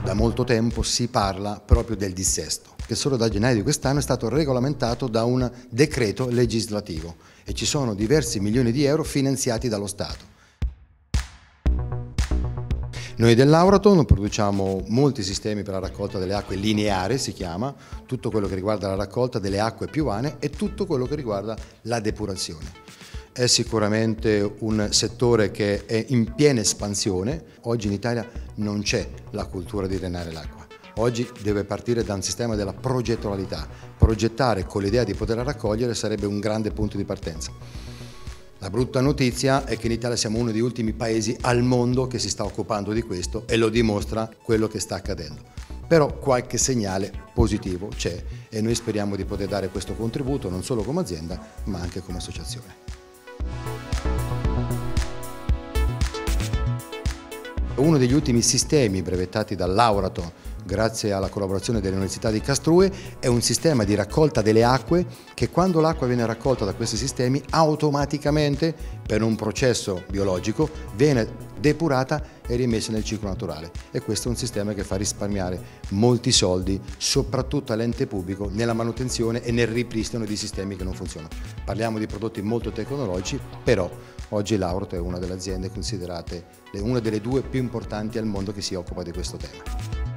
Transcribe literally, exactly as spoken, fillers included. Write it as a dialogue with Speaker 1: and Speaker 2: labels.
Speaker 1: Da molto tempo si parla proprio del dissesto, che solo da gennaio di quest'anno è stato regolamentato da un decreto legislativo e ci sono diversi milioni di euro finanziati dallo Stato. Noi dell'Auraton produciamo molti sistemi per la raccolta delle acque lineare, si chiama, tutto quello che riguarda la raccolta delle acque piovane e tutto quello che riguarda la depurazione. È sicuramente un settore che è in piena espansione. Oggi in Italia non c'è la cultura di drenare l'acqua. Oggi deve partire da un sistema della progettualità. Progettare con l'idea di poterla raccogliere sarebbe un grande punto di partenza. La brutta notizia è che in Italia siamo uno degli ultimi paesi al mondo che si sta occupando di questo e lo dimostra quello che sta accadendo. Però qualche segnale positivo c'è e noi speriamo di poter dare questo contributo non solo come azienda ma anche come associazione. Uno degli ultimi sistemi brevettati dall'Auraton, grazie alla collaborazione dell'Università di Karlsruhe, è un sistema di raccolta delle acque che quando l'acqua viene raccolta da questi sistemi automaticamente, per un processo biologico, viene depurata e rimessa nel ciclo naturale. E questo è un sistema che fa risparmiare molti soldi, soprattutto all'ente pubblico, nella manutenzione e nel ripristino di sistemi che non funzionano. Parliamo di prodotti molto tecnologici, però oggi l'Auraton è una delle aziende considerate una delle due più importanti al mondo che si occupa di questo tema.